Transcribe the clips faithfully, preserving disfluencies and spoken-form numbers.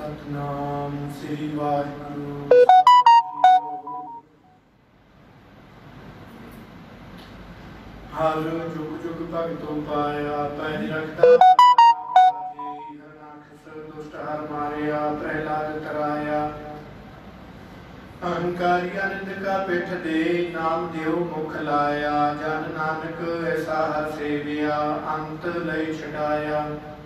सतनाम श्री वाहिगुरु। हर जुग जुग भगतों पाया पैज रखता दुष्ट हर मारिया प्रहलाद तराया। अहंकारी आनंद का पिठ दे नाम देव मुख लाया। जन नानक ऐसा हर सेविया अंत लय छड़ाया।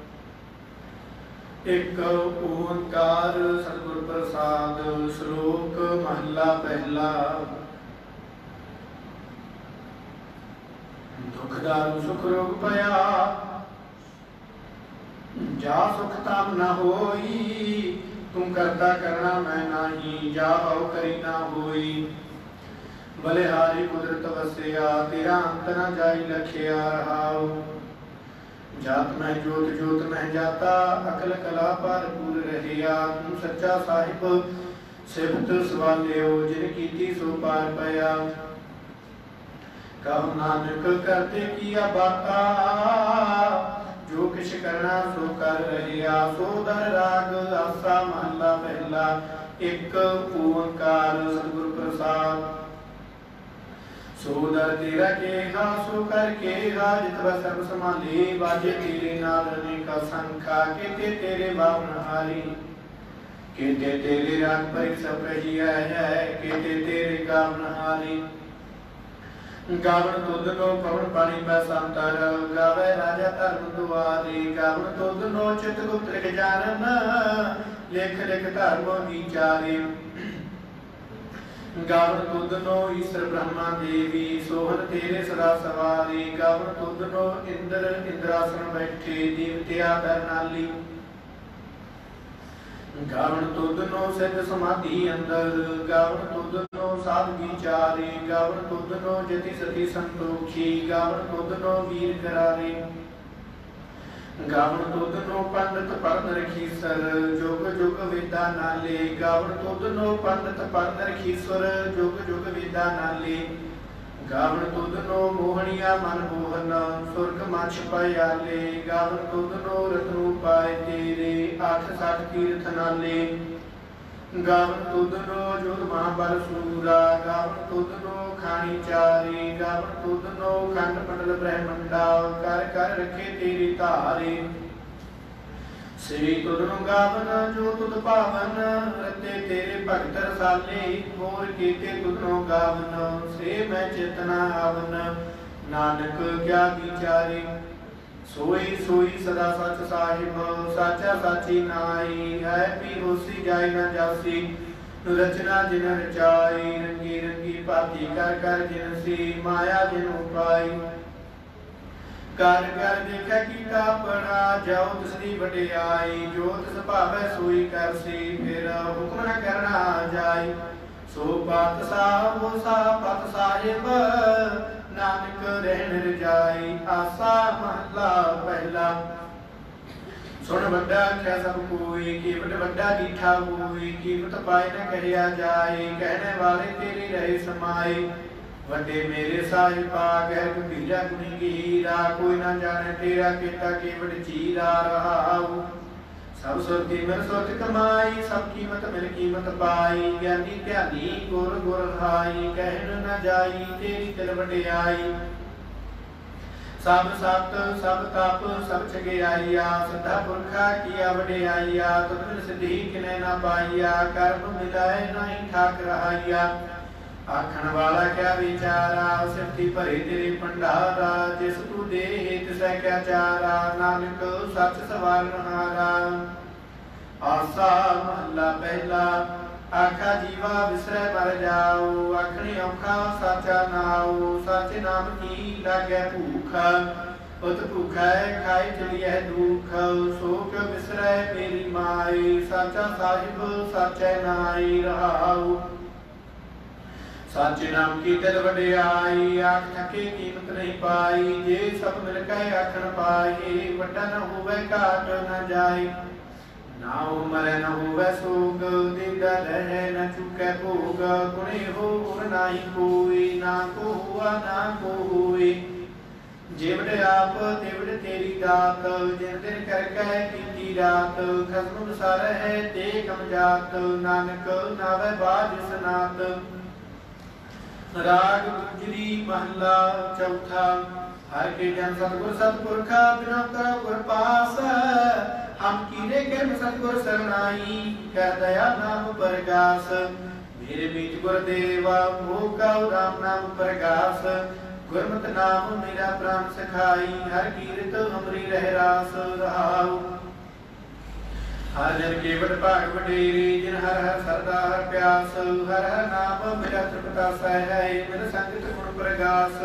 एक ओंकार सतगुर प्रसाद श्लोक महला पहला। दुख दारू सुख रोग पया जा सुख ताम न होई। तुम करता करना मैं नाही जा औ करी ना होई। बलिहारी कुदरत वसिया तेरा अंत न जाई लखिया रहाओ। जात में जोत जोत में जाता अकल कला भरपूर रहिया। तुम सच्चा साहिब सिफत सवालियो जिन कीती सो पार पया। कहो नानक करते किया बाता जो किछ करना सो कर रहिया। सो दर राग आसा महला पहला। एक ओंकार सतगुर प्रसाद। सो दर तेरा केहा सो कर केहा जित सर्व संभाले। बाजे तेरे नाल अनेका संखा केते तेरे बावन हारी। केते तेरे राग परीक्षा प्रजिया है केते तेरे गावन हारी। गावन तुद नो पवन पानी पैसांतर गावे राजा धर्म दुआरे। गावन तुद नो चित गुप्त लिख जानन लेख लिख धर्म विचारे। गावन तुद नो ईश्वर ब्रह्मा देवी सोहन तेरे सदा सवारी। गावन तुद नो इंद्र इंद्रासन बैठे देवत्या करनाली। गावन तुद नो सिद्ध समाधि अंदर। गावन तुद नो साध विचारे। गावन तुद नो जति सती संतोखी। गावन तुद नो वीर करारे। गावन तुद नो पंडित पढ़ रखीसर जुग जुग विद्या नाले। गावन तुद नो पंडित पढ़ रखीसर जुग जुग विद्या नाले। गावन तुद नो मोहनिया मन मोहन सुरग मछ पयाले। गावन तुद नो रत्न पाए तेरे आठ साठ तीर्थ नाले। गावन तुद नो जोध महाबल सूरा। गावन तुद नो खानी चारे। गावन तुद नो खंड मंडल ब्रह्मंडा कर कर रखे तेरी धारे। श्री तुद नो गावन जो तुद पावन रते तेरे भगत रसाले। मोर कीते तुद नो गावन से मैं चेतना आवन। नानक क्या विचारे सोई सोई सदा सच साहिब। साचा साची नाई है पी होसी जाय न जासी। रचना जिन रचाई रंगी रंगी भाती कर कर जिनसी। माया जिन उपाई कर कर देखा कीता अपना जाओ तिसदी वडियाई। जो तिस भावै सोई करसी फिर हुक्म न करना जाई। सो पत साहब सा पत साहिब नानक रहन रजाई। आसा महला पहला। सुन वड्डा आख्या सब कोई कीमत वड्डा डीठा होई। कीमत पाए न कहिया जाए कहने वाले तेरे रहे समाए। वड्डे मेरे साहिबा गैर गंभीरा गुणी गीरा। कोई ना जाने तेरा केता केवट चीरा रहाऊ। सब सुरती मिल सुरत कमाई सब कीमत मिल कीमत पाई। ज्ञानी ध्यानी गुर गुर हाई कहन न जाई तेरी तिल वडियाई। सब सत सब तप सब छगियाइया सदा पुरखा किया वडियाइया। तुद बिन सिद्धि किने ना पाइया कर्म मिलाए नहीं ठाक रहाइया। आखण वाला क्या विचारा सिद्धि भरे तेरे भंडारा। जिस तू दे तिसै क्या चारा नानक सच सवाल हारा। आसा महला पहला। आखा जीवा विसरै मर जाओ आखने औखा साचा नाओ। साचे नाम की लागै भूख उत भूखै खाए चलिए दुख। सो क्यों विसरै मेरी माई साचा साहिब साचै नाई रहाऊ। साचे नाम की दिल वडियाई आख थके कीमत नहीं पाई। जे सब मिल के आखण पाए वड्डा न होवे घाट न जाए। ना उमर न होवे सोग दीदा रहे न चुके भोग। गुणे हो गुण नाही कोई ना को हुआ ना को हुए। जेवड़ आप तेवड़ तेरी दात, जिन दिन करके कीती रात। खसम सार है ते कम जात, नानक नावे बाज सनात। राग गुजरी महला चौथा। हर के जन सतगुर सतपुरखा, बिना करो गुर पास। हम कीने कर्म सतगुर सरनाई, कर दया नाम परगास। मेरे बीच गुरदेवा, मोह गाओ राम नाम परगास। गुरमत नाम मेरा प्राण सखाई, हर कीरत हमरी रह रास रहाऊ। हर जन केवट भाग वडेरे, जिन हर हर सरदा हर प्यास। हर हर नाम मेरा तृपता सह है, मेरा संगत गुण प्रगास।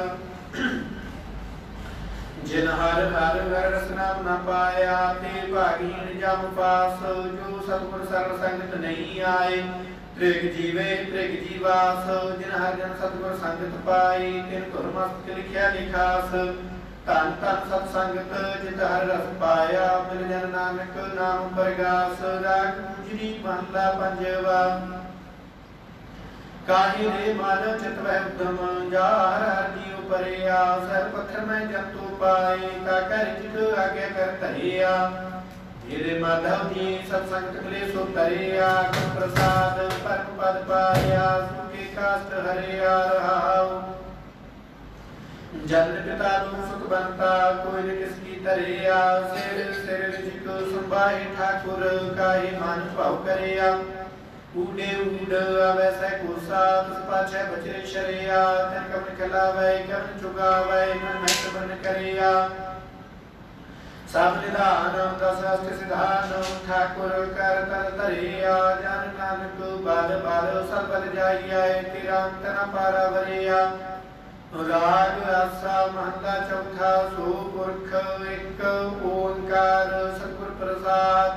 जिन हर हर हर रस नाम न पाया, ते भागीन जम पास। जो सतगुर सरल संगत नहीं आए, त्रिग जीवे त्रिग जीवास। जिन हर जन सतगुर संगत पाई, तिन गुर मस्तक लिखिया लिखास। धन धन सत संगत जित हर रस पाया, मिल जन नानक नाम परगास। राग गुजरी महला पंजवा। काहे रे माल चित वह उद्यम, जा हर हर जीव परिया। सर पत्थर में जंतु पाए, ता कर जित आज्ञा कर तरिया। मेरे माधव जी सत्संग मिले सो तरिया, गुण प्रसाद परम पद पाया। सुखे काष्ट हरिया रहाऊ। जन पिता रूप सुख बनता, कोई न किसकी तरिया। सिर सिर जिक संभाए ठाकुर, काहे मान भाव करिया। ऊडे ऊड आवे सै कोसा, तिस पाछै बचरे शरिया। तन कवन खिलावै कवन चुगावै, मन महत बन करिया। सब निधान दस अष्ट सिधान, ठाकुर कर तर तरिया। जन नानक बाल बाल सब बल जाइया, तेरा अंत न पारा वरिया। राग आसा महला चौथा। सो पुरख एक ओंकार, सतगुर प्रसाद।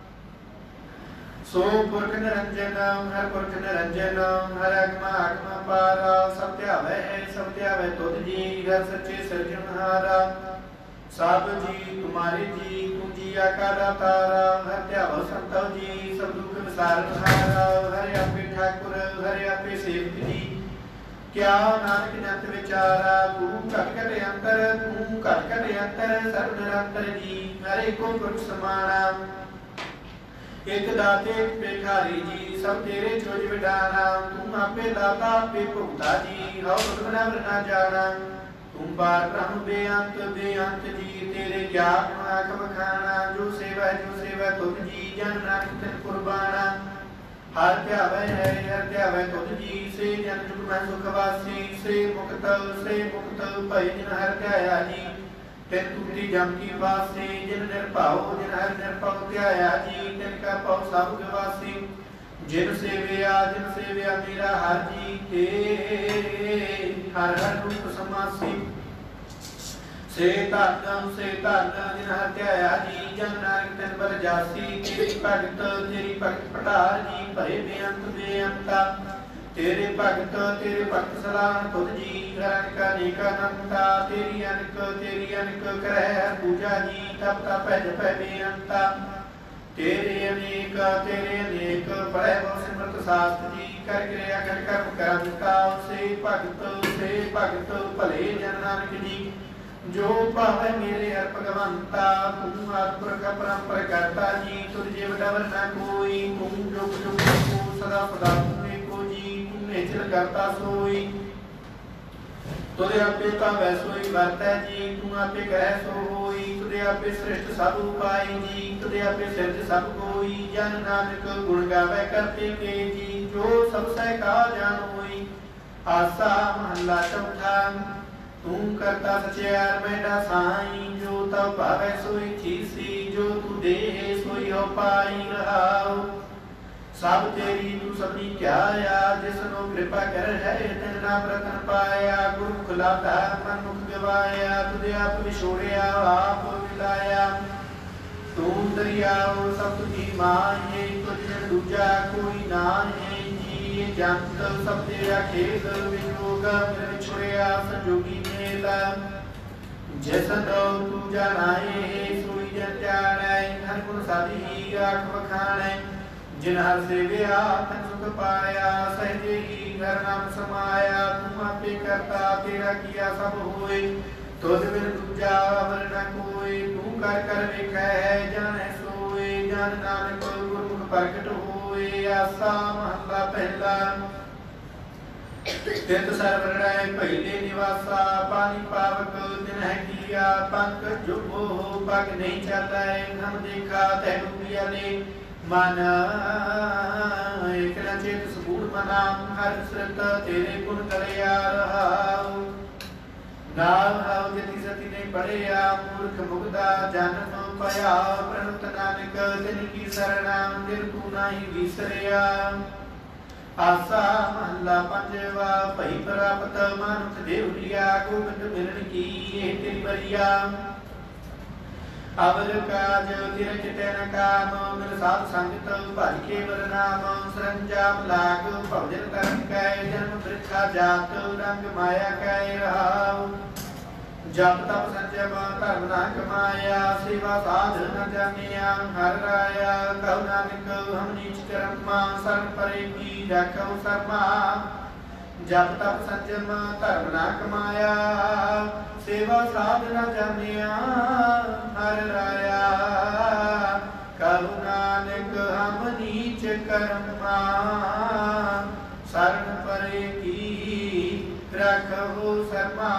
सो पुरख निरंजन, हर पुरख निरंजन। हर अगम अगम पारा, सब ध्यावै है सब ध्यावै तुध जी। हर सच्चे सिरजनहारा। सब जी तुम्हारे जी, तुम जी आकार तारा। हर ध्यावो संतो जी, सब दुख विसारन हारा। हर आपे ठाकुर हर आपे सेवक जी, क्या नानक जंत विचारा। तू घट घट अंतर तू घट घट अंतर, सर्व निरंतर जी। हरे को पुरख समाना। एक दाते एक भिखारी जी, सब तेरे चोज विडाना। तू आपे दाता आपे भुगता जी, हौ बदबना न जाना। तुम बार ब्रह्म बेअंत बेअंत जी, तेरे ज्ञान आख बखाना। जो सेवा जो सेवा तुझ जी, जन नानक तिन कुर्बाना। हर ध्यावै है हर ध्यावै तुझ जी, से जन जुग में सुख वासी। से मुक्त से मुक्त भय जिन हर ध्याया जी, तिन तुमरी जम की वासी। जिन निर्भाव जिन हर निर्भव ध्याया जी, तिन का पौ सब गवासी। जिन सेविया जिन सेविया मेरा हर जी के, हर हर रूप समासी। से धन से धन जिन हर ध्याया जी, जन नानक तिन बल जासी। तेरी भगत तेरी भगत पठार जी, भरे बेअंत बेअंता। तेरे भगत तेरे भगत सलाहन तुझ जी, हर अनक अनेका अनंता। तेरी अनक तेरी अनक करह हर पूजा जी, तप तप जपै बेअंता। तेरे अनेक तेरे अनेक पढ़े बहु सिमरत शास्त्र जी, कर क्रिया कर कर्म करता। से भगत से भगत भले जन नानक जी, जो भावे मेरे हर भगवंता। तू आदि पुरख परंपर करता जी, तुझ जेव डवर न कोई। तू जुग जुग को सदा सदा तू एको जी, तू निश्चल करता सोई। तुझे आपे भावै सोई वरतै जी, तू आपे करै सो होई। तुझे आपे श्रेष्ठ सब उपाय जी, तुझे आपे सिरज सब कोई। जन नानक गुण गावै करते के जी, जो सब सह का जान होई। आसा महला चौथा। तू करता सचियार मैडा साई, जो तब भावै सोई थीसी। जो तू दे सोई हो पाई रहाओ। सब तेरी तू सबनी क्या या, जिसनो कृपा कर है तिन नाम रतन पाया। गुरमुख लाता मन मुख गवाया, तुझे आप विछोड़िया आप मिलाया। तू दरियाओ सब तुझी माए, तुझ दूजा कोई नाहे जी। जंत सब तेरा खेल वियोग, मिल विछोड़िया संजोगी मेला। जिसनो तू जानाए सोई जन जानै, हर गुण साधी आख बखानै। जिन हर सेविया तन सुख पाया, सहजे ही घर नाम समाया। तुम आपे करता तेरा किया सब होए। तुझ बिन दूजा अवर न कोई, तू कर कर वेखै है जाने सोए। जन नानक गुरमुख प्रगट होए, आसा महला पहला। तित सरवरणाय पहले निवासा, पानी पावक दिन है किया। पंख जुबो पग नहीं चलै, हम देखा तह डूबिया ले। मन एक न चेत सबूर मना, हर श्रत तेरे गुण करिया रहाऊ। नाव हाव जति सति ने पढ़िया, मूर्ख मुग्धा जन्म पया। प्रणत नानक तिन की शरणा, निर्गुण नाही विसरिया। आसा महला पंजवा, भई प्राप्त मानुख देवरिया। गोविंद मिलन की ये तेरी बरिया। अवर काज तिरच तैन काम, मिल साध संगत भज के बर नाम। सरंजाम लाग भवजन करम कै, जन्म वृथा जात रंग माया कै रहाऊ। जप तप संजम धर्म न कमाया, सेवा साध न जानिया हर राया। कहु नानक हम नीच कर्मा, शरण परे की रखौ शर्मा। जप तप संजम धर्म न कमाया, सेवा साध न जानिया हर राया। कहु नानक हम नीच कर्मा, शरण परे की रखौ शर्मा।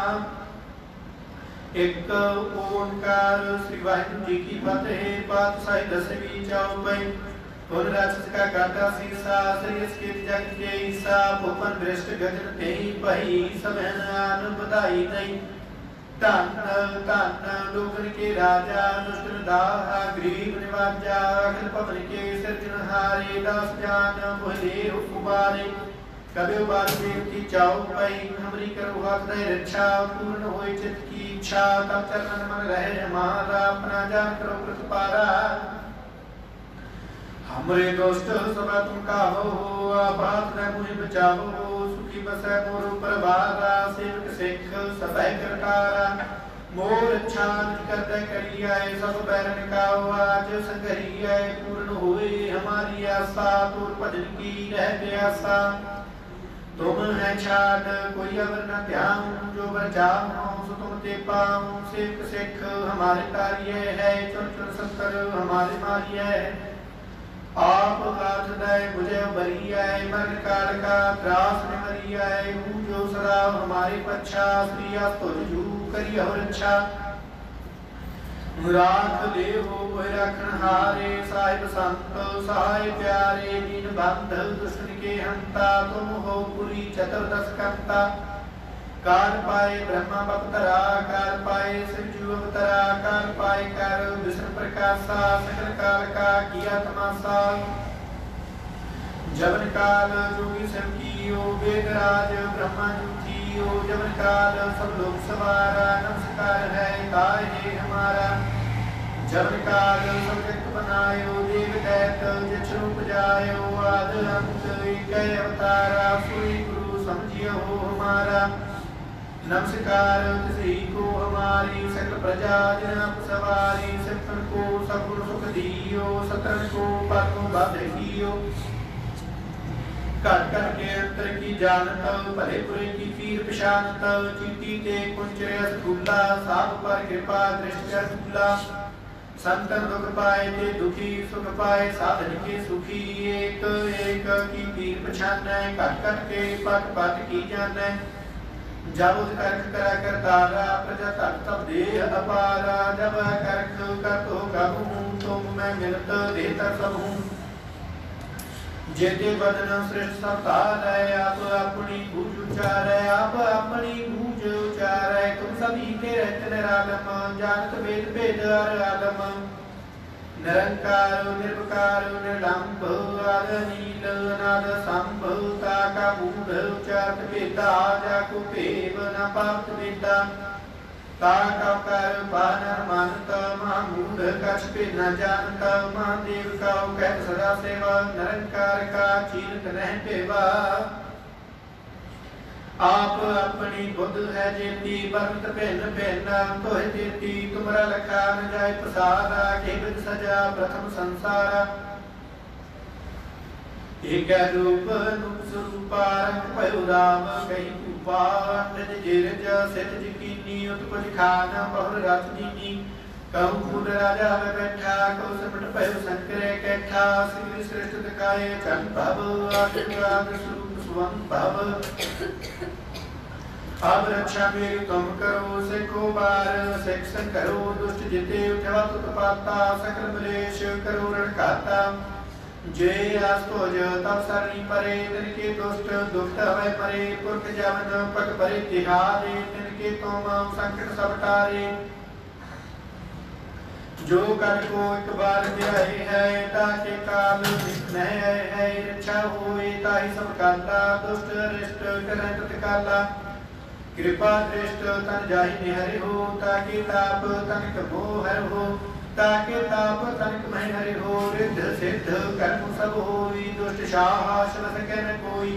एक ओंकार श्री वाहिगुरु जी की फतेह। पातशाही दसवीं चौपाई। पुन राक्षस का काटा सीसा, श्रेयस के जग के ईसा। भूपन भ्रष्ट गजन तेहि पही, सबहन आन बधाई नहीं। धन धन लोकन के राजा, दुष्ट दाहा गरीब निवाजा। अखिल पवन के सिरजनहारे, दास जान मोहिले उपबारे। कबे बार देवती चौपाई, हमरी करो हृदय रक्षा। पूर्ण होय चित्त की इच्छा, तब चरण मन रहे हमारा। अपना जान करो प्रतिपारा, हमरे दोस्त सब तुम काहो। आपात न मुझे बचाओ, सुखी बसै मोर प्रभारा। सेवक सिख सबै करतारा, मोर इच्छा कर दे करिया। सब बैरन का आज संगरिया, पूर्ण होए हमारी आशा। तोर भजन की रह प्यासा, तुम है छाट कोई अवर न ध्यान। जो बर जाऊं सो तुम ते पाऊं। सिख सिख हमारे कार्य है, चुन चुन संकर हमारे मारिय है। आप गाथ दय मुझे बरिया, मरण काल का त्रास न मरिया। जो सदा हमारे पच्छा, श्रिया तुझ जू करिय हो रक्षा। राख ले हो कोई रखन हारे, साहिब संत सहाय प्यारे। दीन बंध दुष्टन के हंता, तुम हो पुरी चतुर्दश कंता। काल पाए ब्रह्मा बपतरा, काल पाए शिवजू अवतरा। काल पाए कर विष्णु प्रकाशा, सकल काल का किया तमाशा। जबन काल जोगी सब कियो, वेद राज ब्रह्मा जुठियो। जबन काल सब लोग सवारा, नमस्कार है ताहे हमारा। जबन काल सब जगत बनायो, देव दैत जिछ रूप जायो। आद अंत एक अवतारा, सोई गुरु समझियो हमारा। नमस्कार तिसरी को हमारी, सकल प्रजा जिन आप सवारी। सिमरन को सगुण सुख दियो, सतरन को पाको बाध कियो। घट घट के अंतर की जानत, भले बुरे की पीर पशानत। चीटी ते कुंचरे अस्तूला, साप पर कृपा दृष्टि कर फूला। संतन दुख पाए ते दुखी, सुख पाए साधन के सुखी। एक एक की पीर पछानै, घट घट के पट पट की जानै। जब करख करा कर तारा, प्रजा तक तब देह अपारा। जब करख कर तो कबहूँ, तुम मैं मिलत देता सब हूँ। जेते बदन श्रेष्ठ सतारै, आप अपनी बूझ उचारै। आप अपनी बूझ उचारै, तुम सभी के रहत निरालम। जानत वेद भेद हर आलम। निरंकार निर्विकार निर्लंभ, आद नील अनाद संभ। ताका बूढ़ उचारत वेदा, जाको पेव न पावत वेदा। ताका कर बानर मानत, महामूढ़ कछ पे न जानत। महादेव का कहत सदा सेवा, निरंकार का चीरत नह पेवा। आप अपनी बुद्ध है जेती, बरत भिन्न भिन्न तोह जेती। तुमरा लखा न जाय पसारा, के विद सजा प्रथम संसारा। एक रूप रूप स्वरूपा रंग भयो राम कही रूपा निज जिरज सित जिकीनी उत्पज खान बहुर रथ दीनी कहूँ फूल राजा में बैठा कहूँ सिमट भयो शंकर कैठा श्री श्रेष्ठ दिखाए चंद भव आशीर्वाद स्वरूप सुवम भव अब रक्षा मेरी तुम करो सिखो बार शिक्षण करो दुष्ट जिते उठवा तुतपाता सकल मलेश करो रणकाता जे आस्तो जो तब सरनी परे तिनके दुष्ट दुष्ट हवे परे पुरख जवन पग परे तिहारे तिनके तुम संकट सब टारे जो कर को एक बार ध्याए है ताके काल न है रक्षा होए ताहि सब काला दुष्ट रिष्ट करह तत्काला कृपा दृष्ट तन जाहि निहरि हो ताके ताप तनिक मोह हर हो ताके ताप तनिक मह हरि हो रिद्ध सिद्ध कर्म सब होई दुष्ट शासन सके न कोई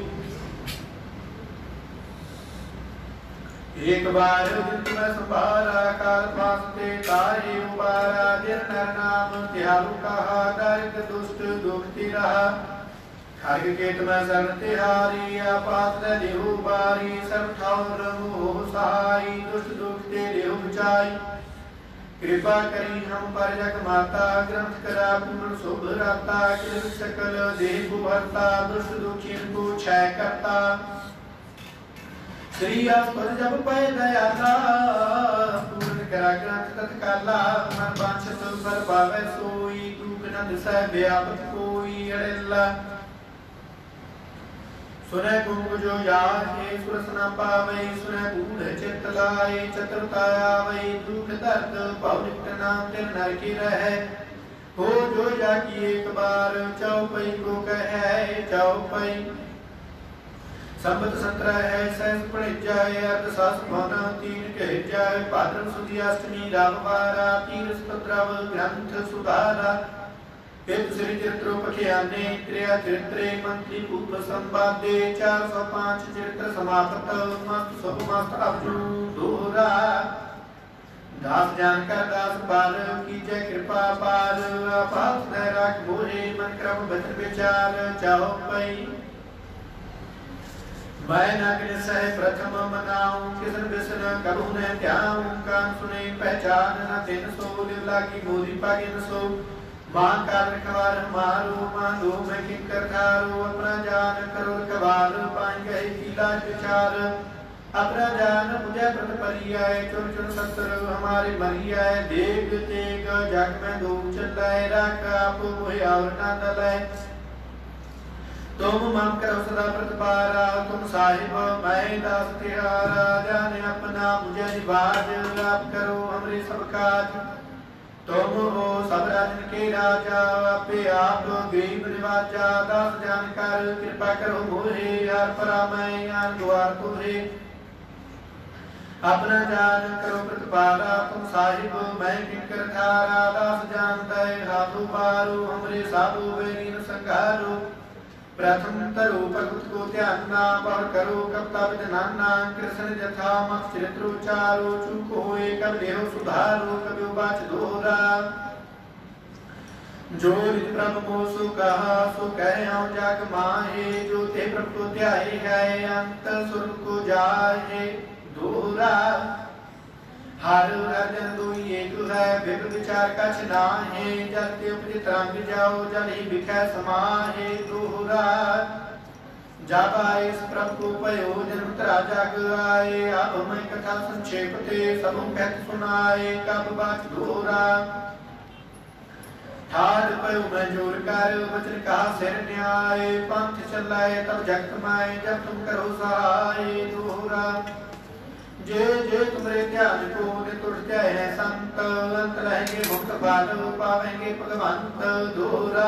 एक बार दिन में संभारा काल फासते तारे उबारा दिन नर नाम त्यारु कहा दारिद्र दुष्ट दुखती रहा खर्ग केत में शरण तिहारी आपात देहु बारी सब ठाउर मोह सहाई दुष्ट दुखते देहु बचाई कृपा करी हम पर जग माता ग्रंथ करा पूर्ण शुभ राता किल सकल देह भरता दुष्ट दुखिन को क्षय करता श्री पर जब पै दयाला पूर्ण करा ग्रंथ तत्काला मन वांछित फल पावे सोई दुख न दिसै व्यापक कोई अड़ेला सुने कुंभ जो याहे सुरसना पावै सुने बूढ़ चित्त लाए चतुरता आवै दुख दर्द भव निकट नाम तिन नर की रहे हो जो जाकी एक बार चौपई को कहे चौपई संबत सत्रह है सहस पढ़ जाए अर्ध सास भवना तीन कह जाए भाद्रव सुदी अष्टमी रामवारा तीन सत्रव ग्रंथ सुधारा एक श्री चरित्रों पखियाने क्रिया चरित्रे मंत्री पूर्व संवादे चार सौ पांच चरित्र समाप्त मस्त सब मस्त अर्जुन दोहरा दास जानकर दास पार की जय कृपा पार आपात राख मोहे मन क्रम बचन विचार चाहो पई मैं नग्न सह प्रथम मनाऊं किसन बिसन कबू न त्याऊं कान सुने पहचान न तिन सो लिवला की मोरी पागे न सो मां का रखवार मारो मांगो मैं किंकर थारो अपना जान करो कबार पाई गए कीला विचार अपना जान मुझे प्रत परियाय चुन चुन सत्तर हमारे मरियाय देख तेग जग में दो चलाए राख आप मोहे और ना दलाए तुम मम करो सदा प्रतिपारा तुम साहिब मैं दास तिहारा जाने अपना मुझे निवाज आप करो हमरे सब काज तुम हो सब राजन के राजा आपे आप गरीब निवाजा दास जानकर कृपा करो मोहे यार परा मैं यार द्वार तुझे अपना जान करो प्रतिपारा तुम साहिब मैं किंकर थारा दास जानता है हाथों पारो हमरे साधु बेरीन संघारो प्रथम तरो भगवत को ध्याना पर करो कपता विधाना कृष्ण जथा मत चरित्रोचारो चूक होए कब देहो सुधारो कभी बाच दोहरा जो रित ब्रह्म मोसु कहा सो कहे हम जाग माहे जो ते प्रभु को ध्याए है अंत सुर को जाए दोहरा हर अर्जन दुई एक है विभ विचार कछ नाहे जल के उपज तरंग जाओ जल ही बिखै समाहे दोहरा जब आए इस प्रभु को पयो जन्म तरा जग आए अब मैं कथा संक्षेप ते सब कहत सुनाए कब बात दोहरा ठाड पयो मैं जोर कर वचन कहा सिर न्याय पंथ चलाए तब जगत माए जब तुम करो सहाय दोहरा जे जे तुम्हारे ध्यान को तुरते हैं संत अंत रहेंगे मुक्त बाल पावेंगे भगवंत दोहरा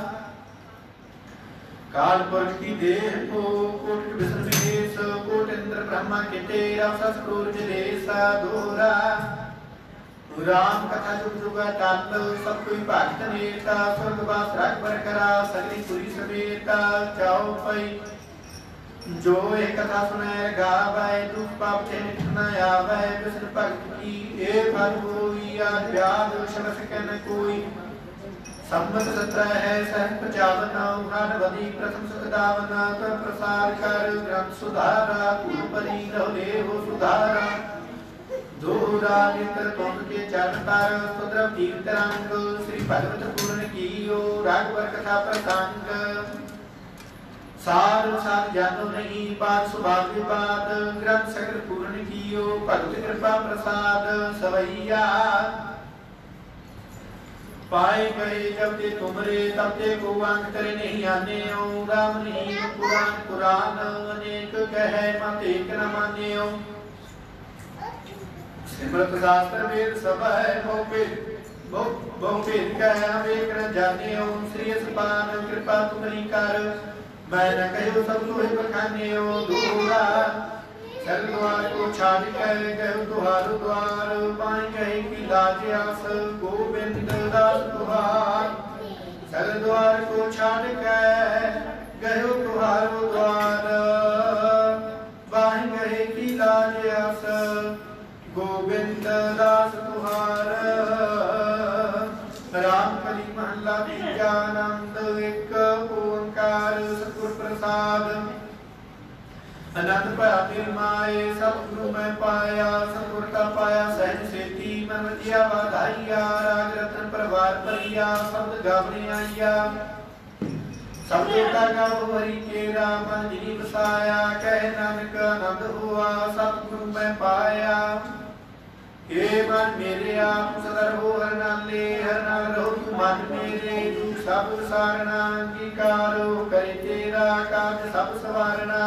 काल पुरख की देह को कोट विष्णु विदेश कोट इंद्र ब्रह्मा के तेरा सस क्रूर जलेसा दोहरा राम कथा जुग जुगा ताल सब कोई भक्त नेता स्वर्गवास राग पर करा सगली पूरी समेता जाओ पई जो एक कथा सुने गावे दुख पाप से न आवे विष्णु भक्त की ए फल होई आज व्याध शरस कन कोई ਸੰਮਤ ਸਤਰ ਹੈ ਸਹਿ ਪਚਾਵਨ ਹਰਵਦੀ ਪ੍ਰਥਮ ਸੁਖਦਾਵਨ ਕਰ ਪ੍ਰਸਾਰ ਕਰ ਗ੍ਰੰਥ ਸੁਧਾਰਾ ਕੁਲ ਪਰੀ ਰਹਲੇ ਹੋ ਸੁਧਾਰਾ ਦੋਹਰਾ ਨਿਤਰ ਤੁਮ ਕੇ ਚਰਨ ਪਰ ਸੁਧਰ ਤੀਰਥ ਰੰਗ ਸ੍ਰੀ ਭਗਵਤ ਪੂਰਨ ਕੀਓ ਰਾਗਵਰ ਕਥਾ ਪ੍ਰਸੰਗ ਸਾਰ ਸਾਰ ਜਾਨੋ ਨਹੀਂ ਪਾਰ ਸੁਭਾਗ ਵਿਵਾਦ ਗ੍ਰੰਥ ਸਗਲ ਪੂਰਨ ਕੀਓ ਭਗਤ ਕਿਰਪਾ ਪ੍ਰਸਾਦ ਸਵਈਆ पाए गए जब ते तुमरे तब ते को अंक करे नहीं आने राम नीम पुराण कुरान अनेक कहे मत एक न माने सिमरत शास्त्र वेद सब है बहु भेद बहु भेद कहे हम एक न जाने श्री सपान कृपा तुम्हारी कर मैं न कहो सब तुहे बखाने दूरा सर द्वार को छाड़ कर गयो तुहारो द्वार पाए कहे की लाज आस गोविंद दास तुहार सर द्वार को छाड़ कर गयो तुहारो द्वार पाए कहे की लाज आस गोविंद दास तुहार राम कली महला तीजा आनंद एक ओंकार सतगुर प्रसाद अनंत पाया निर्माए सतगुरु मैं पाया सतगुर का पाया सहज सेती मन दिया वाधाइया राग रत्न प्रवार परिया शब्द गावने आइया शब्द का गाव हरि के राम जिनी बसाया कह नानक आनंद हुआ सतगुरु मैं पाया हे मन मेरे आप सदा रहो हर नाम ले हर नाम रहो तू मन मेरे तू सब सारना अंगीकारो करे तेरा काज सब सवारना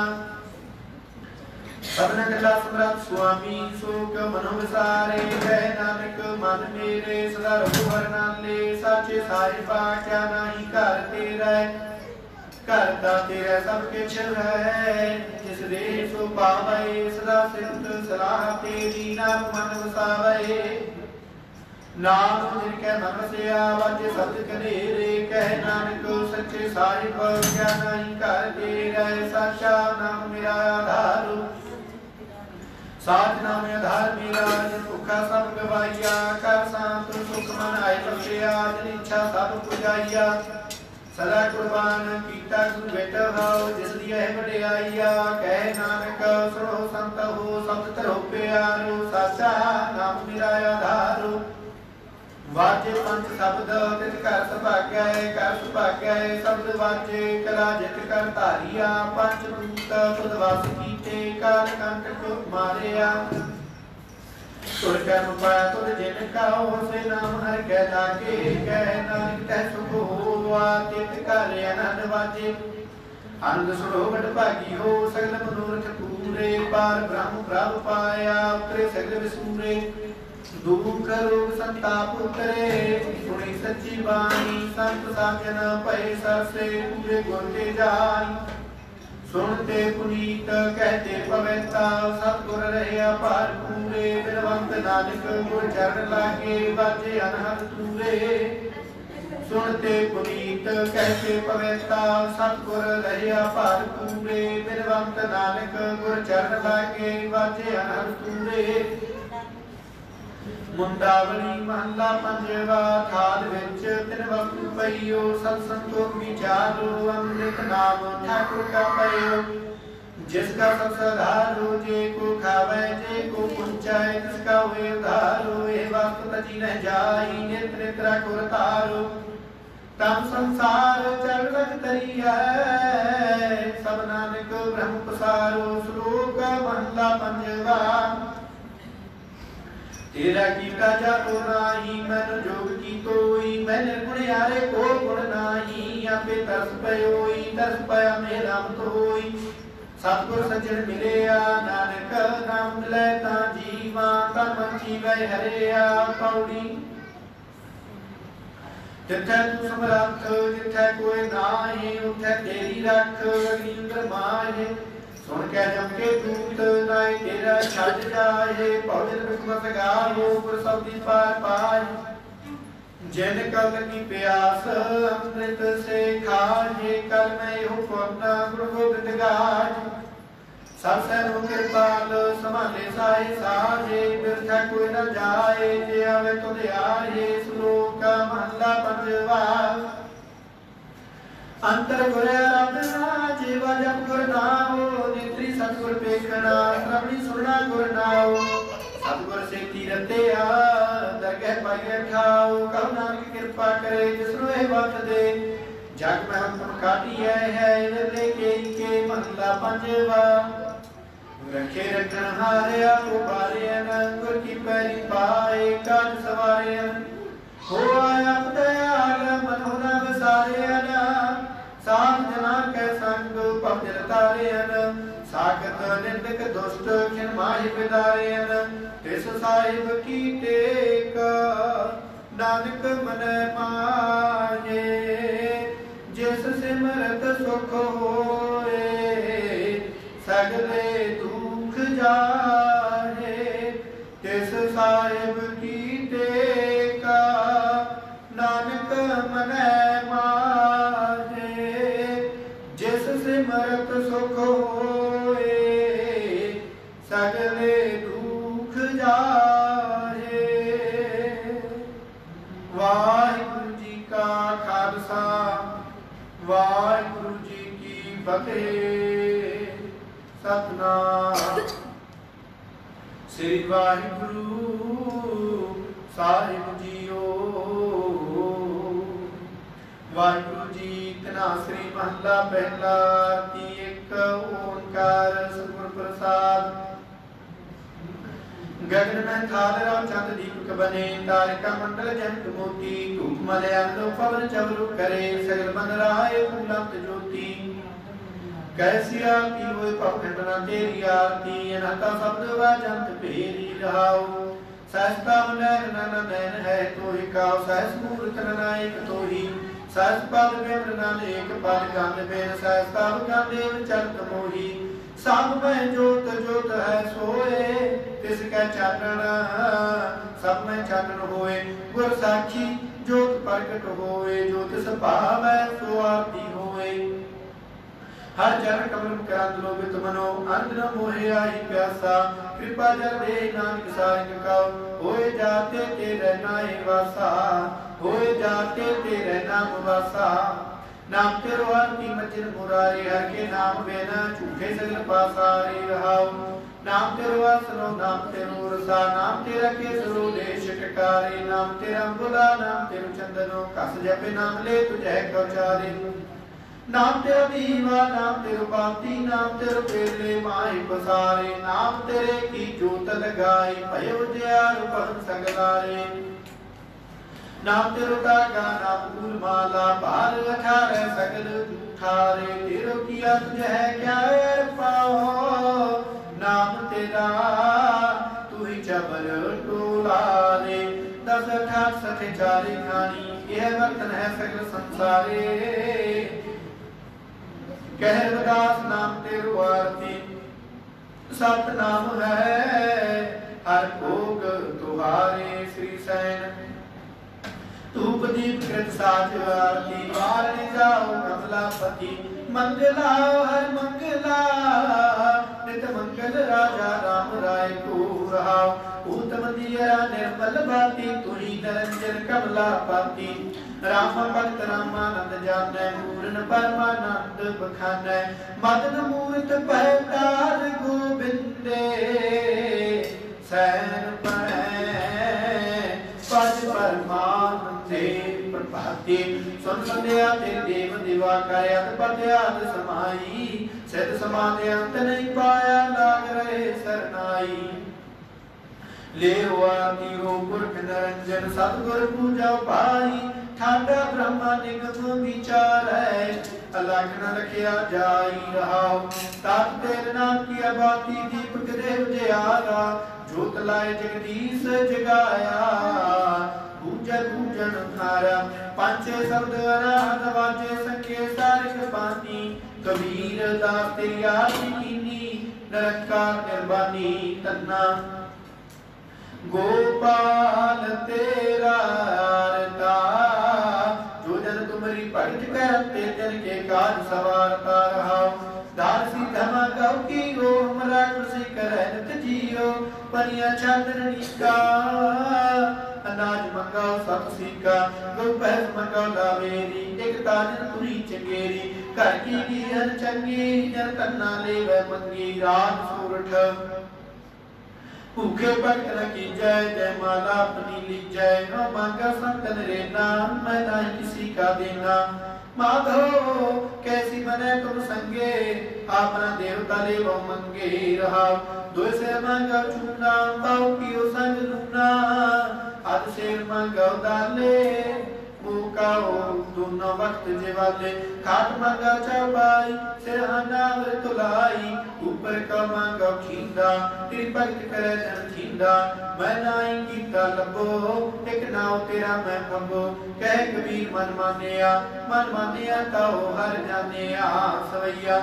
सबन कला समरथ स्वामी शोक मनो विसारे कह नानक मन मेरे सदा रघु हर नाम ले साचे साहिबा क्या नहीं कर तेरा करता तेरा सब किछ है जिस दे सो पावे सदा सिमत सलाह तेरी नाम मन वसावे नाम जिनके मन से आवाज शब्द कनेरे कह नानक सच्चे साहिब क्या नहीं कर तेरा साचा नाम मेरा आधार साथ नाम आधार मेरा जिन भुखा सब गवाइया कर शांत सुख मन आए बख्शिया जिन इच्छा सब पुजाइया सदा कुर्बान कीता गुरु बेटा भाव जिस दिया है वडियाइया कह नानक सुनो संत हो सब तरह प्यारो साचा नाम मेरा आधार वाजे पंच शब्द तित कर सुभाग्य कर सुभाग्य शब्द वाजे कला जित कर धारिया पंच भूत सुदवास कीते काल कंटक मारिया तुर कर्म पाया तुर जिन काओ से नाम हर कह लागे कह नानक तह सुख होवा तित कर आनंद वाजे आनंद सुनो बड़ भागी हो सगल मनोरथ पूरे पार ब्रह्म प्रभ पाया उतरे सगल विसूरे दुख रोग संताप उतरे सुनी सच्ची बाणी संत साजन पै सरसे पूरे गुण के जाई सुनते पुनीत कहते पविता सतगुर रहे अपार पूरे बिनवंत नानक गुर चरण लागे बाजे अनहद तूरे सुनते पुनीत कहते पविता सतगुर रहे अपार पूरे बिनवंत नानक गुर चरण लागे बाजे अनहद तूरे मुंडावली महला पंजवा थाल विच तिन वस्तु पईओ सत संतोख विचारो अमृत नाम ठाकुर का पयो जिसका सब सधारो जे को खावे जे को पुंचाए तिसका हुए उधारो ए वस्तु तजी न जाई नेत्र नेत्रा को तारो तम संसार चल रख तरी है सब नानक ब्रह्म पसारो श्लोक महला पंजवा तेरा कीता जातो नाही मन जोग की तोई मैंने गुण यारे को गुण नाही आपे तरस पयोई तरस पया मेरा मत होई सतगुर सज्जन मिलिया नानक नाम मिलै ता जीवा तन जीवै हरिया पौड़ी जिथे तू समरथ जिथे कोई नाहि उथे तेरी रख अग्नि माहे सुन के जम के दूत नाय तेरा छड़ जाए पौधे बिस्मत गाओ गुर सब्दी पार पाए जिन कल की प्यास अमृत से खाए कल मैं हूँ पुन्ना गुरु गोविंद गाज सब सैनो कृपाल समाले साए साजे बिरथा कोई न जाए जे आवे तुध आए श्लोक महला पंजवा अंतर गुर आराधना जीवा जप गुर नाओ नेत्री सतगुर पेखना श्रवणी सुनना गुर नाओ सतगुर से तीरते आ दरगह पाइए ठाओ कहो नानक कृपा करे जिसनो ए वक्त दे जग में हम काटी है लेके के महला पंजवा रखे रखन हारिया उबारे गुर की पैरी पाए काज सवारे हो आया दयाल मनोना वसारे साध जना के संग पवजल तारे सागत निंदक दुष्ट खिन माहि बिदारे तिस साहिब की टेक नानक मन माहे जिस सिमरत सुख होए सगले दुख जाहे तिस साहिब की टेका नानक मन माहे जिस सिमरत सुख होए सगले दुख जाहे। वाहिगुरु जी का खालसा वाहिगुरु जी की फतेह। सतनाम श्री वाहिगुरु साहिब जीओ। वाहिगुरु जी तनासरी महला पहला की एक ओंकार सतगुर प्रसाद। गगन में थाल राम चंद दीपक बने तारिका मंडल जंत मोती धूप मलयांदो पवन चवरु करे सगल मन राय फूलंत ज्योति। कैसी आरती होए पखंड न तेरी आरती अनहता शब्द वाजंत फेरी रहाओ। सहस्ता नैन नन नैन है तो ही काओ सहस मूर्त नायक तो ही सहस पद बेम नन एक पद गंध बेन सहस्ता गंधेव चरत मोही। सब में जोत जोत है सोए तिसका चानन सब में चानन होए। गुर साक्षी जोत प्रगट होए जो तिस भावै सो आरती होए। हर चरण कमल करांत लोभित मनो अंत न मोहे आई प्यासा। कृपा जल दे नानक सारंग का होए जाते तेरे नाए वासा होए जाते तेरे नाम वासा। नाम तेरो आरती मचिन मुरारी हर के नाम बेना झूठे सगल पासारे रहाओ। नाम तेरो आसनो नाम तेरो रसा नाम तेरा केसरो देश टकारे। नाम तेरा बुला नाम तेरो चंदनो कस जपे नाम ले तुझे कौचारे। नाम तेरा दीवा नाम तेरो बाती नाम तेरो पेले माही पसारे। नाम तेरे की जोत लगाई भयो जयार पवन सगलारे। नाम तेरो तागा नाम फूल माला बाल अठारह सगल जूठारे। तेरो किया तुझे है क्या पाओ नाम तेरा तू ही चबर टोला रे। दस अठाठ सठे चारे खानी यह वर्तन है सगल संसारे। कह दास नाम तेरो आरती सत नाम है हर भोग तुम्हारे। श्री सैन धूप दीप कृत साज आरती वारणी जाओ कमलापति। मंगला हर मंगला नित मंगल राजा राम राय को रहाओ। उत्तम दिया निर्मल भांति तुही निरंजन कमलापति। राम भक्त रामानंद जानै पूर्ण परमानंद बखानै। मदन मूर्त पहतार गोबिंदे सैन पज परमानंदे प्रभाते। सुन संध्या तेरे देव दिवा कर अत पत्याद समाई। सिद्ध समाधि अंत नहीं पाया लाग रहे सरनाई। ले आरती हो पुरख निरंजन सतगुर पूजा पाई। ठाडा ब्रह्मा निगम विचार है अलख न रखिया जाई रहाओ। तत् तेरे नाम की आबाती दीपक देव जयारा। जोत लाए जगदीश जगाया पूजन पूजन धारा। पांचे शब्द अनाहत वाजे संख्य सारिक पानी। कबीर दास तेरी आरती कीनी निरंकार निर्वाणी तन्ना। गोपाल तेरा आरता जो जन तुम्हारी भगत करते जन के काज सवारता रहा। दासी धमा गौ की गो का गौ भैंस मगौला मेरी एक ताजन पुरी चंगेरी घर की गियन चंगी जन तन्ना ले वह मंगी रात सूरठ भूखे भक्त न की जय जय माला अपनी ली जय न मांगा संतन रेना मैं ना किसी का देना माधो कैसी बने तुम संगे अपना देवता ले वो मंगे रहा दो से मांगा चूना पाओ पियो संग लूना आध शेर मांगा डाले मुकाओ दोनों वक्त जेवाले खाट मांगा चौपाई सिरहाना तुलाई ऊपर का मांगा खींदा तेरी भक्त करे जन खींदा मैं नाई गीता लबो एक नाव तेरा मैं फंबो कह कबीर मन मानिया मन मानिया ताओ हर जानिया सवैया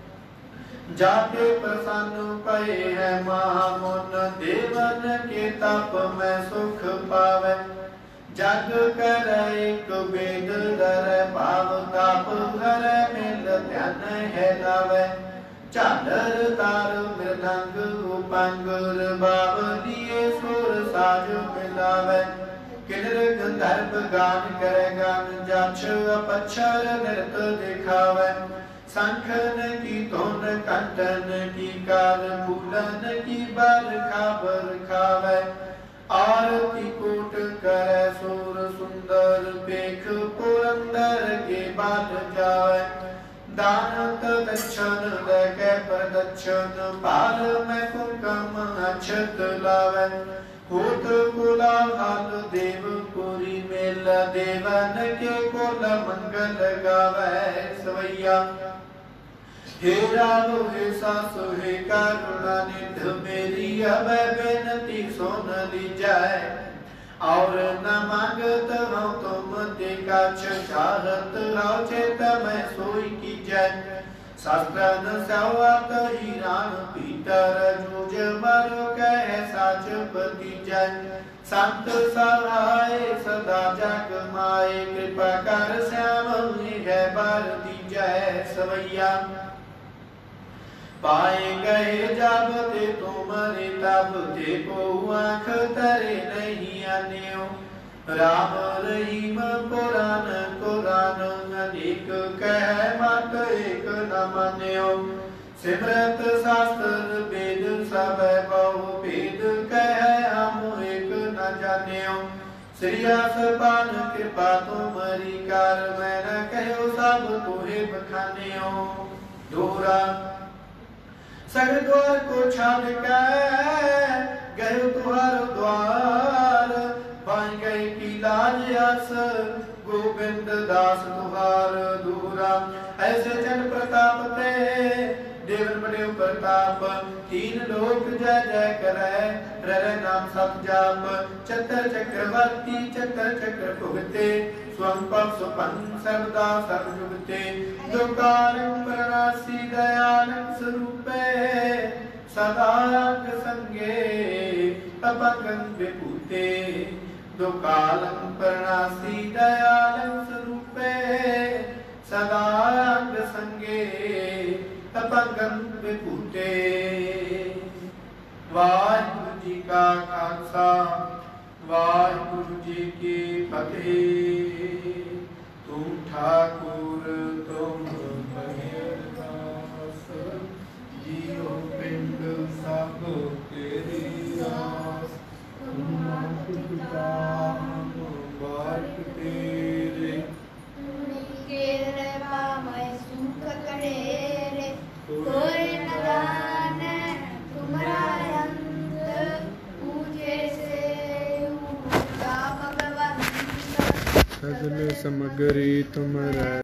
जाते प्रसन्न पए है महामुन देवन के तप में सुख पावे जग कर एक वेद धर भाव ताप घर मिल ध्यान है लावे चादर तार मृदंग उपंगुर बावलिए सुर साज मिलावे किन्नर गंधर्व गान करे गान जाछ अपक्षर नृत्य दिखावे शंखन की धुन कंठन की कार फूलन की बरखा बरखावे आरती कोट करे सुर सुंदर पेख पुरंदर के बाल जाए दानत दक्षिण देखे प्रदक्षिण पाल में कुंकम अक्षत लावे होत कोलाहल देव पुरी मेल देवन के कोल मंगल गावे सवैया हे राम हे सासु हे करुणा निध मेरी अब बेनती सुन ली जाए और न मांगत हूँ तुम ते काछ चाहत हो चेत मैं सोई की जाए शास्त्रन सवात हीरान पीतर जूझ मरो कह साच पति जाए संत सहाय सदा जग माए कृपा कर श्याम है भारती जय सवैया पाए गए जब ते तुमरे तब ते को आँख तरे नहीं आन्यो राम रहीम पुराण कुरान अनेक कह मत एक न मान्यो सिमरत शास्त्र वेद सब बहु भेद कह हम एक न जान्यो श्रीयास पान कृपा तुमरी कर मैं न कहो सब तुहे बखान्यो दोरा सगर द्वार को छाड़ कर गए तुहार द्वार पाई गई की लाज आस गोविंद दास तुहार दूरा ऐसे जन प्रताप ते देवन बड़े प्रताप तीन लोक जय जय करे रे नाम सत जाप चतर चक्रवर्ती चतर चक्र भुगते स्वं पव सुपन सर्वदा सर्वजुगते दुकारं प्रणासी दयानंद स्वरूपे सदा अंग संगे अपगं विभूते दुकालं प्रणासी दयानंद स्वरूपे सदा अंग संगे अपगं विभूते वाहिगुरु जी का खालसा वाहिगुरु जी की फतेह तुम ठाकुर तुम दास जियो पिंड सब तेरी आस तुम पिता हम बाट तेरे के रे मैं सुख करे रे कोई न जाने तुम्हारा अंत पूजे से भगवान सगल समगरी तुमरा